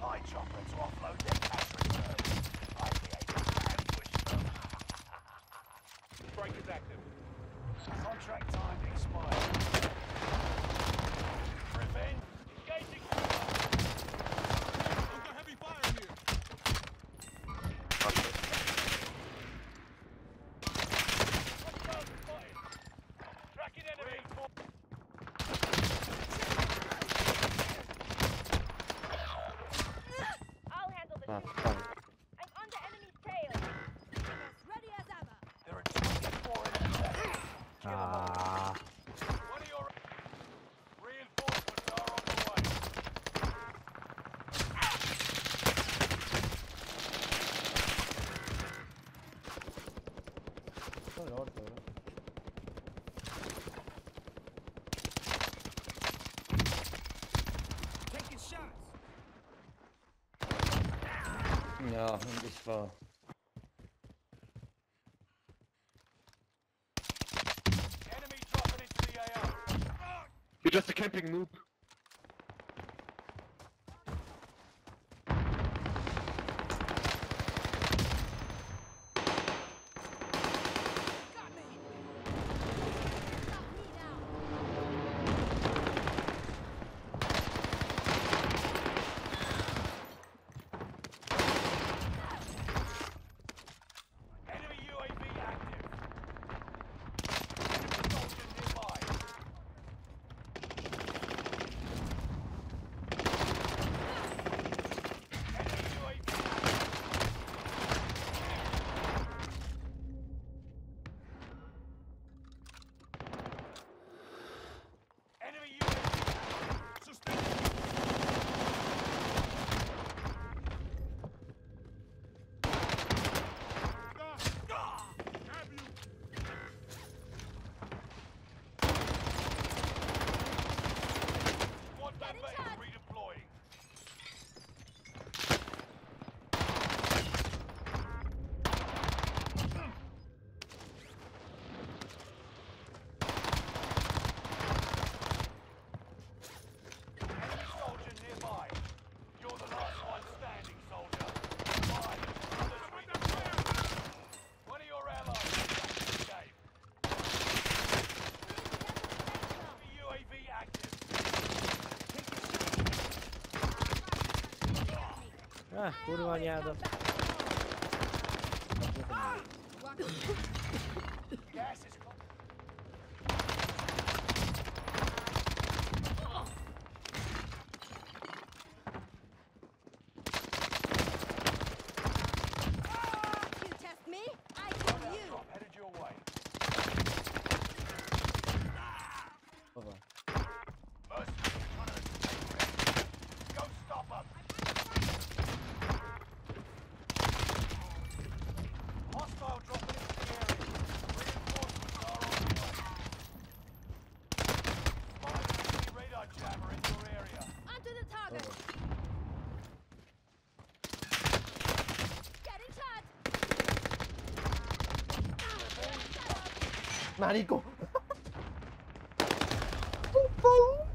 my chopper to offload their cash reserves. I'd be able to ambush them. Strike is active. Contract time expired. Revenge. Engaging. Under heavy fire here. Tracking enemy. I'll handle the Ah, two. fuck. I'm on the enemy's tail. Ready as ever. There are 24 enemies left. Kill 'em all. Ah. One of your reinforcements are on the way. Sono l'orto, no? Taking shots. No, non this far. Enemy dropping into the AO. You're just a camping noob. Got me. Stop me now. Enemy UAV active. Enemy soldier nearby. Enemy UAV active. Enemy UAV suspended. Have you? One Get in base touch. redeploying. Enemy soldier nearby. You're the last one standing, soldier. Fine. Others redeploy. One of your allies is back in the game. Enemy UAV active. Ah, kurwa nie jadę. Gas is close. You test me, I kill you. Drop headed your way. Dobra. Mercenaries trying to escape risk. Go stop them. Hostile dropping into the area. Reinforcements are on the way. Spotted enemy radar jammer in your area. Onto the target. Getting shot. Marico! Puppong!